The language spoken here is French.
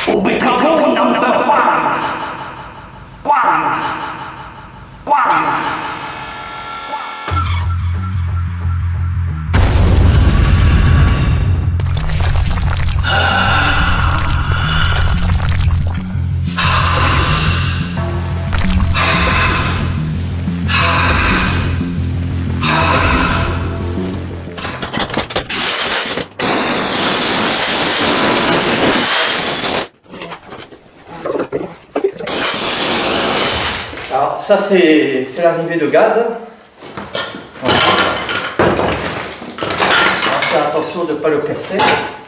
Obitato number one. Alors ça c'est l'arrivée de gaz. Voilà. Alors, faire attention de ne pas le percer.